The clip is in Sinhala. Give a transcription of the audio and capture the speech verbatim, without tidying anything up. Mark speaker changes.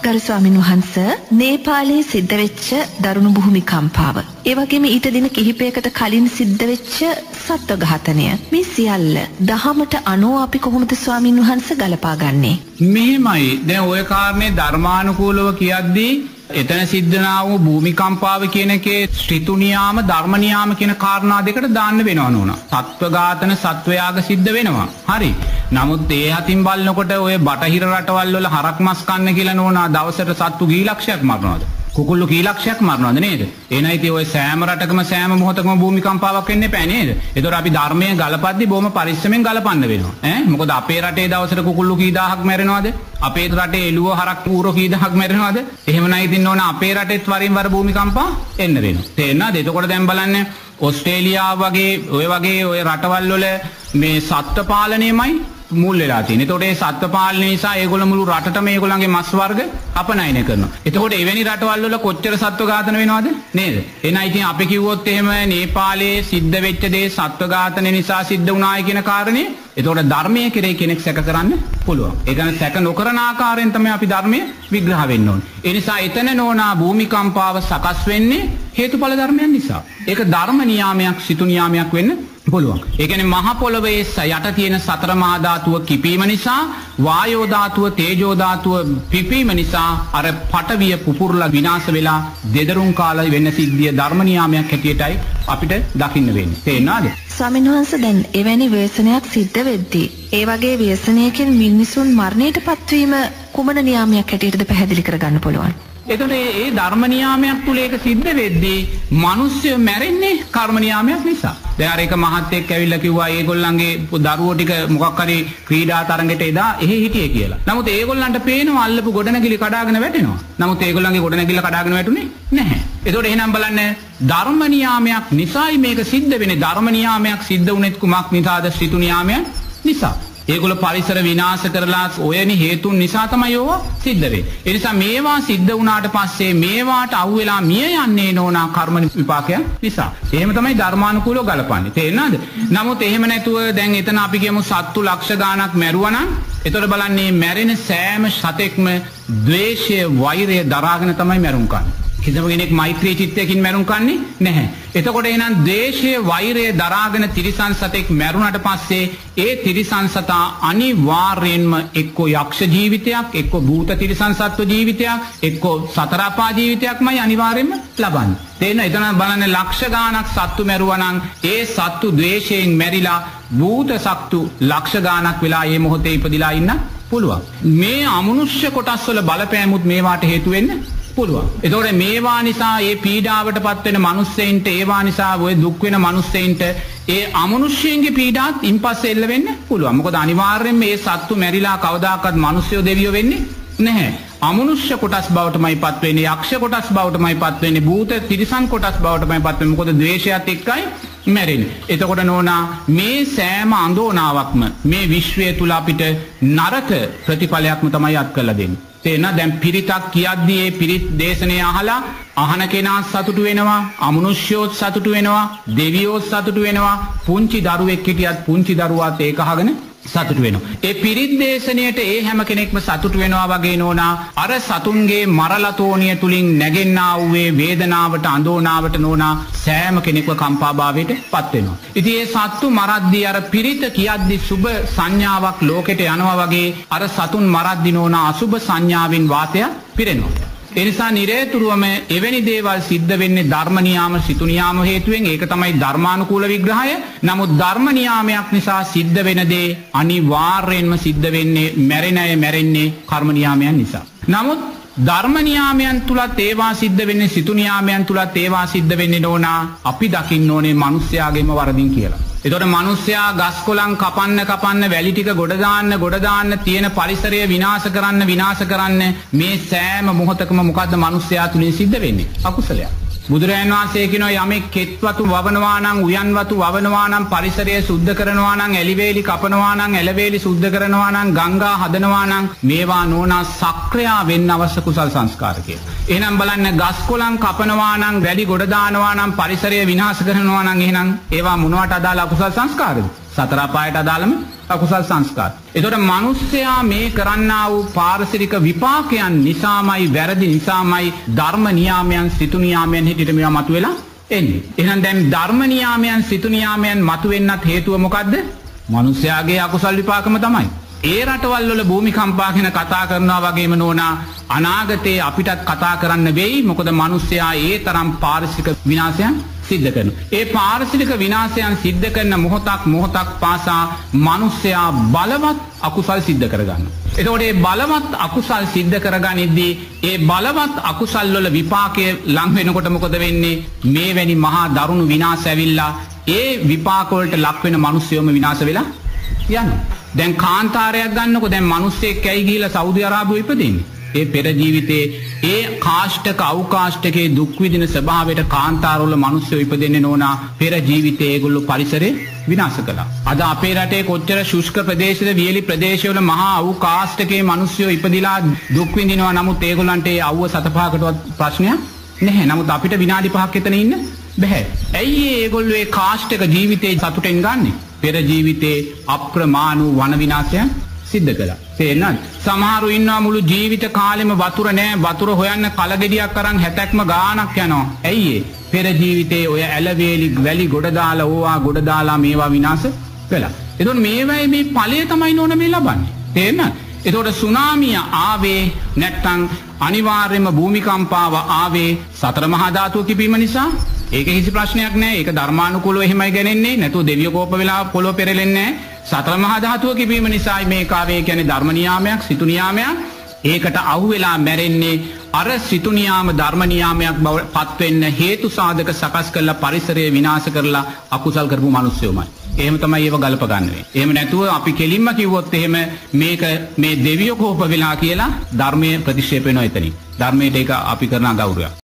Speaker 1: ගරු ස්වාමින් වහන්සේ නේපාලයේ සිද්ධ වෙච්ච දරුණු භූමිකම්පාව ඒ වගේම ඊට දින කිහිපයකට කලින් සිද්ධ වෙච්ච සත්ව ඝාතනය මේ සියල්ල දහමට අනුව අපි කොහොමද ස්වාමින් වහන්සේ ගලපා ගන්නේ?
Speaker 2: මෙහෙමයි. දැන් ওই කාරණේ ධර්මානුකූලව කියද්දී එතන සිද්ධනා වූ භූමිකම්පාව කියන එකේ ශ්‍රිතු නියාම ධර්ම නියාම කියන කාරණා දෙකට දාන්න වෙනවා නෝනා. සත්ව ඝාතන සත්වයාග සිද්ධ වෙනවා. හරි. නමුත් ඒ අතින් බලනකොට ඔය බටහිර රටවල් වල හරක් මස් කන්න කියලා නෝනා දවසට සත්තු කී ලක්ෂයක් මරනවාද? කුකුල්ලු කී ලක්ෂයක් මරනවාද නේද? එනයි ඉතින් ඔය සෑම රටකම සෑම මොහොතකම භූමිකම්පාවක් වෙන්න එපා නේද? ඒතකොට අපි ධර්මයේ ගලපද්දි බොහොම පරිස්සමෙන් ගලපන්න වෙනවා. ඈ මොකද අපේ රටේ දවසට කුකුල්ලු කී දහයක් මැරෙනවද? අපේ රටේ එළුව හරක් ඌරෝ කී දහයක් මැරෙනවද? එහෙම නැයි ඉතින් ඕන අපේ රටෙත් වරින් වර භූමිකම්පා එන්න වෙනවා. තේරෙනවද? එතකොට දැන් බලන්න ඕස්ට්‍රේලියාව වගේ ඔය වගේ ඔය රටවල් වල මේ සත්ත්ව පාලනයමයි මුල් වෙලා තියෙන. එතකොට ඒ සත්ත්ව පාලනය නිසා ඒගොල්ලෝ මුළු රටටම ඒගොල්ලන්ගේ මස් වර්ග අපනයනය කරනවා. එතකොට එවැනි රටවල් වල කොච්චර සත්ත්ව ඝාතන වෙනවද නේද? එනයි ඉතින් අපි කිව්වොත් එහෙම නේපාලයේ සිද්ධ වෙච්ච දේ සත්ත්ව ඝාතන නිසා සිද්ධ වුණායි කියන කාරණේ එතකොට ධර්මයේ කෙරේ කෙනෙක් සැක කරන්න පුළුවන්. ඒ කියන්නේ සැක නොකරන ආකාරයෙන් තමයි අපි ධර්මයේ විග්‍රහ වෙන්න ඕනේ. ඒ නිසා එතන නෝනා භූමිකම්පාව සකස් වෙන්නේ හේතුඵල ධර්මයන් නිසා. ඒක ධර්ම නියාමයක් සිතු නියාමයක් වෙන්න පුළුවන්. ඒ කියන්නේ මහ පොළොවේ යට තියෙන සතර මහා ධාතුව කිපීම නිසා වායෝ ධාතුව තේජෝ ධාතුව පිපීම නිසා අර පටවිය පුපුරලා විනාශ වෙලා දෙදරුම් කාලය වෙන්න සිද්ධිය ධර්ම නියාමයක් හැටියටයි අපිට දකින්න වෙන්නේ. තේරෙනවද?
Speaker 1: ස්වාමීන් වහන්සේ දැන් එවැනි ව්‍යසනයක් සිද්ධ වෙද්දී ඒ වගේ ව්‍යසනයකින් මිනිසුන් මරණයට පත්වීම කුමන නියාමයක් හැටියටද පැහැදිලි කරගන්න පුළුවන්?
Speaker 2: එතකොට ඒ ධර්ම නියාමයක් තුල ඒක සිද්ධ වෙද්දී මිනිස්සු මැරෙන්නේ කර්ම නියාමයක් නිසා. දැන් අර එක මහත්තයෙක් ඇවිල්ලා කිව්වා ඒගොල්ලන්ගේ දරුවෝ ටික මොකක් හරි ක්‍රීඩා තරඟයට එදා එහෙ හිටියේ කියලා. නමුත් ඒගොල්ලන්ට පේනවා අල්ලපු ගොඩනැගිලි කඩාගෙන වැටෙනවා. නමුත් ඒගොල්ලන්ගේ ගොඩනැගිල්ල කඩාගෙන වැටුනේ නැහැ. එතකොට එහෙනම් බලන්න ධර්ම නියාමයක් නිසායි මේක සිද්ධ වෙන්නේ. ධර්ම නියාමයක් සිද්ධ වුණෙත් කුමක් නිසාද? ශ්‍රිතු නියාමයක් නිසා. ඒගොල්ලෝ පරිසර විනාශ කරලා ඔයනි හේතුන් නිසා තමයි ඕවා සිද්ධ වෙන්නේ. ඒ නිසා මේවා සිද්ධ වුණාට පස්සේ මේවාට අහු වෙලා මිය යන්නේ නෝනා කර්ම විපාකයන් නිසා. එහෙම තමයි ධර්මානුකූලව ගලපන්නේ. තේරෙනවද? නමුත් එහෙම නැතුව දැන් එතන අපි කියමු සත්තු ලක්ෂ ගාණක් මැරුවා නම් එතකොට බලන්නේ මැරෙන සෑම සතෙක්ම ද්වේෂය වෛරය දරාගෙන තමයි මැරුම් කන්නේ. කිසිම කෙනෙක් මෛත්‍රී චිත්තයකින් මැරුම් කන්නේ නැහැ. එතකොට එහෙනම් ද්වේෂය වෛරය දරාගෙන තිරිසන් සතෙක් මැරුණාට පස්සේ ඒ තිරිසන් සතා අනිවාර්යෙන්ම එක්ක යක්ෂ ජීවිතයක්, එක්ක භූත තිරිසන් සත්ව ජීවිතයක්, එක්ක සතර අපා ජීවිතයක්මයි අනිවාර්යෙන්ම ලබන්නේ. තේන එතන බලන්න ලක්ෂ ගාණක් සත්තු මැරුවා නම් ඒ සත්තු ද්වේෂයෙන් මැරිලා භූත සත්තු ලක්ෂ ගාණක් වෙලා මේ මොහොතේ ඉපදිලා ඉන්න පුළුවන්. මේ අමනුෂ්‍ය කොටස් වල බලපෑමුත් මේවාට හේතු වෙන්නේ පුළුවන්. එතකොට මේවා නිසා ඒ පීඩාවට පත් වෙන මිනිස්සෙයින්ට ඒවා නිසා ඔය දුක් වෙන මිනිස්සෙයින්ට ඒ අමනුෂ්‍යයන්ගේ පීඩාත් ඉන්පස්සේ එල්ල වෙන්න පුළුවන්. මොකද අනිවාර්යෙන්ම මේ සත්තු මැරිලා කවදාකවත් මිනිස්සුયો දෙවියෝ වෙන්නේ නැහැ. අමනුෂ්‍ය කොටස් බවටමයි පත් වෙන්නේ, යක්ෂ කොටස් බවටමයි පත් වෙන්නේ, භූත තිරිසන් කොටස් බවටමයි පත් වෙන්නේ. මොකද ද්වේෂයත් එක්කයි මැරෙන්නේ. එතකොට නෝනා මේ සෑම අඳෝනාවක්ම මේ විශ්වය තුල අපිට නරක ප්‍රතිඵලයක්ම තමයි අත් කරලා දෙන්නේ. තේන දැන් පිරිතක් කියද්දී ඒ පිරිත් දේශනේ අහලා අහන කෙනා සතුටු වෙනවා, අමනුෂ්‍යෝත් සතුටු වෙනවා, දෙවියෝත් සතුටු වෙනවා, පුංචි දරුවෙක් හිටියත් පුංචි දරුවාත් ඒක අහගෙන සතුටු වෙනවා. ඒ පිරිත් දේශනයට ඒ හැම කෙනෙක්ම සතුටු වෙනවා වගේ නෝනා අර සතුන්ගේ මරලතෝනිය තුලින් නැගෙන්නා වූ වේදනාවට අඳෝනාවට නෝනා සෑම කෙනෙක්ව කම්පාභාවයට පත් වෙනවා. ඉතින් ඒ සත්තු මරද්දී අර පිරිත කියද්දී සුබ සංඥාවක් ලෝකෙට යනවා වගේ අර සතුන් මරද්දී නෝනා අසුබ සංඥාවෙන් වාතය පිරෙනවා. එනිසා නිරේතුරුවම එවැනි දේවල් සිද්ධ වෙන්නේ ධර්ම නියාම සිතු නියාම හේතුවෙන්. ඒක තමයි ධර්මානුකූල විග්‍රහය. නමුත් ධර්ම නියාමයක් නිසා සිද්ධ වෙන දේ අනිවාර්යෙන්ම සිද්ධ වෙන්නේ මැරෙන අය මැරෙන්නේ කර්ම නියාමයන් නිසා. නමුත් ධර්ම නියාමයන් තුලත් ඒවා සිද්ධ වෙන්නේ සිතු නියාමයන් තුලත් ඒවා සිද්ධ වෙන්නේ නෝනා අපි දකින්න ඕනේ මිනිස්යාගේම වරදින් කියලා. එතකොට මිනිස්සයා ගස් කොළන් කපන්න කපන්න වැලි ටික ගොඩ දාන්න ගොඩ දාන්න තියෙන පරිසරය විනාශ කරන්න විනාශ කරන්න මේ සෑම මොහොතකම මොකද්ද මිනිස්සයා තුලින් සිද්ධ වෙන්නේ? අකුසලයක්. බුදුරජාණන් වහන්සේ කියනවා යමෙක් කෙත් වතු වවනවා නම් උයන් වතු වවනවා නම් පරිසරය සුද්ධ කරනවා නම් එලිවේලි කපනවා නම් එළවේලි සුද්ධ කරනවා නම් ගංගා හදනවා නම් මේවා නෝනා සක්‍රියා වෙන්න අවශ්‍ය කුසල් සංස්කාර කියලා. එහෙනම් බලන්න ගස් කොළන් කපනවා නම් වැලි ගොඩ දානවා නම් පරිසරය විනාශ කරනවා නම් එහෙනම් ඒවා මොනවට අදාළ අකුසල් සංස්කාරද? සතර අපායට අදාළම අකුසල් සංස්කාර. එතකොට මිනිස්සයා මේ කරන්නා වූ පාරිසරික විපාකයන් නිසාමයි වැරදි නිසාමයි ධර්ම නියාමයන් සිතු නියාමයන් හිටිට මේවා මතුවෙලා එන්නේ. එහෙනම් දැන් ධර්ම නියාමයන් සිතු නියාමයන් මතුවෙන්නත් හේතුව මොකද්ද? මිනිස්යාගේ අකුසල් විපාකම තමයි. ඒ රටවල් වල භූමිකම්පා ගැන කතා කරනවා වගේම නෝනා අනාගතේ අපිටත් කතා කරන්න වෙයි. මොකද මිනිස්සයා ඒ තරම් පාරිසරික විනාශයන් සිද්ධ කරනවා. ඒ පාරිසරික විනාශයන් සිද්ධ කරන මොහොතක් මොහොතක් පාසා මිනිස්සයා බලවත් අකුසල් සිද්ධ කරගන්නවා. එතකොට මේ බලවත් අකුසල් සිද්ධ කරගනිද්දී ඒ බලවත් අකුසල් වල විපාකයේ ලං වෙනකොට මොකද වෙන්නේ? මේ වැනි මහා දරුණු විනාශ ඇවිල්ලා ඒ විපාක වලට ලක් වෙන මිනිස්සයෝම විනාශ වෙලා යනවා. දැන් කාන්තාරයක් ගන්නකො දැන් මිනිස්සෙක් කැයි ගිහිලා සෞදි අරාබියේ ඉපදෙන්නේ. ඒ පෙර ජීවිතේ ඒ කාෂ්ඨක අවකාශකේ දුක් විඳින ස්වභාවයට කාන්තාරවල මිනිස්සු ඉපදෙන්නේ නෝනා පෙර ජීවිතේ ඒගොල්ලෝ පරිසරේ විනාශ කළා. අද අපේ රටේ කොච්චර ශුෂ්ක ප්‍රදේශද වියලි ප්‍රදේශවල මහා අවකාශකේ මිනිස්සු ඉපදිලා දුක් විඳිනවා. නමුත් ඒගොල්ලන්ට ඒ අවුව සතපහකටවත් ප්‍රශ්නයක් නැහැ. නමුත් අපිට විනාඩි පහක් එතන ඉන්න බැහැ. ඇයි ඒගොල්ලෝ ඒ කාෂ්ඨක ජීවිතේ සතුටෙන් ගන්නෙ? පෙර ජීවිතේ අප්‍රමාණ වූ වන විනාශයන් සිද්ධ කළා. තේරෙනවද? සමහරු ඉන්නවා මුළු ජීවිත කාලෙම වතුර නැහැ. වතුර හොයන්න කලගෙඩියක් අරන් හැතැක්ම ගානක් යනවා. ඇයි ඒ? පෙර ජීවිතේ ඔය ඇලවේලි වැලි ගොඩ දාලා ඕවා ගොඩ දාලා මේවා විනාශ කළා. එතකොට මේවයි මේ ඵලය තමයි නෝන මේ ලබන්නේ. තේරෙනවද? එතකොට සුනාමිය ආවේ නැත්තම් අනිවාර්යයෙන්ම භූමිකම්පාව ආවේ සතර මහා ධාතුව කිපීම නිසා. ඒක කිසි ප්‍රශ්නයක් නෑ. ඒක ධර්මානුකූලව එහෙමයි ගන්නේ. නැතුව දෙවියෝ කෝප වෙලා පොළොව පෙරලෙන්නේ නෑ. සතර මහා ධාතුව කිපීම නිසායි මේක ආවේ. කියන්නේ ධර්ම නියාමයක්, සිතු නියාමයක්. ඒකට අහු වෙලා මැරෙන්නේ අර සිතු නියාම ධර්ම නියාමයක් බවට පත් වෙන්න හේතු සාධක සකස් කරලා පරිසරය විනාශ කරලා අකුසල් කරපු මිනිස්සුමයි. එහෙම තමයි ඒව ගලප ගන්න වෙන්නේ. එහෙම නැතුව අපි කෙලින්ම කිව්වොත් එහෙම මේක මේ දෙවියෝ කෝප වෙලා කියලා ධර්මයේ ප්‍රතික්ෂේප වෙනවා එතනින්. ධර්මයට ඒක අපි කරන අගෞරවයක්.